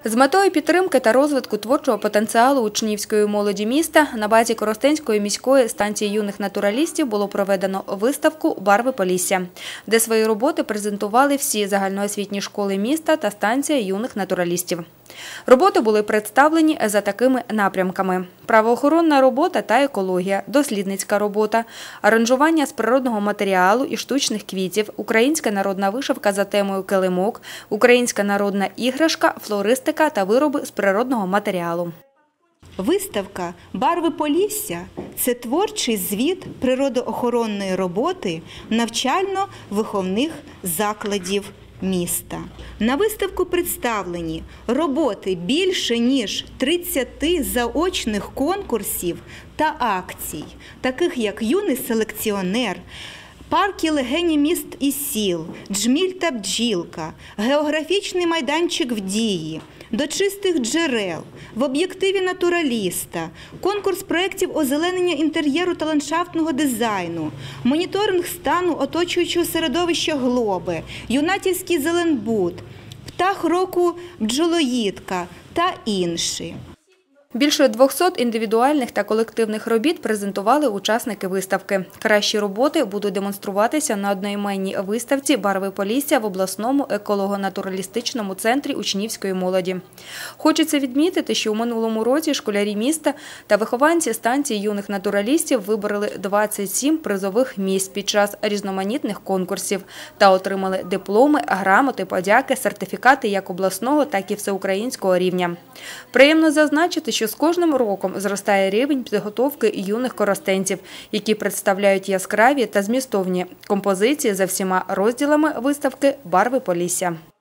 З метою підтримки та розвитку творчого потенціалу учнівської молоді міста на базі Коростенської міської станції юних натуралістів було проведено виставку «Барви Полісся», де свої роботи презентували всі загальноосвітні школи міста та станція юних натуралістів. Роботи були представлені за такими напрямками – правоохоронна робота та екологія, дослідницька робота, аранжування з природного матеріалу і штучних квітів, українська народна вишивка за темою килимок, українська народна іграшка, флористика та вироби з природного матеріалу. Виставка «Барви Полісся» – це творчий звіт природоохоронної роботи навчально-виховних закладів міста. На виставку представлені роботи більше ніж 30 заочних конкурсів та акцій, таких як «Юний селекціонер», парки легені міст і сіл, «Джміль та бджілка», географічний майданчик в дії, «До чистих джерел», в об'єктиві натураліста, конкурс проєктів озеленення інтер'єру та ландшафтного дизайну, моніторинг стану оточуючого середовища Глоби, юнатівський зеленбуд, птах року бджолоїдка та інші. Більше 200 індивідуальних та колективних робіт презентували учасники виставки. Кращі роботи будуть демонструватися на одноіменній виставці «Барви Полісся» в обласному еколого-натуралістичному центрі учнівської молоді. Хочеться відмітити, що у минулому році школярі міста та вихованці станції юних натуралістів вибороли 27 призових місць під час різноманітних конкурсів та отримали дипломи, грамоти, подяки, сертифікати як обласного, так і всеукраїнського рівня. Приємно зазначити, що з кожним роком зростає рівень підготовки юних коростенців, які представляють яскраві та змістовні композиції за всіма розділами виставки «Барви Полісся».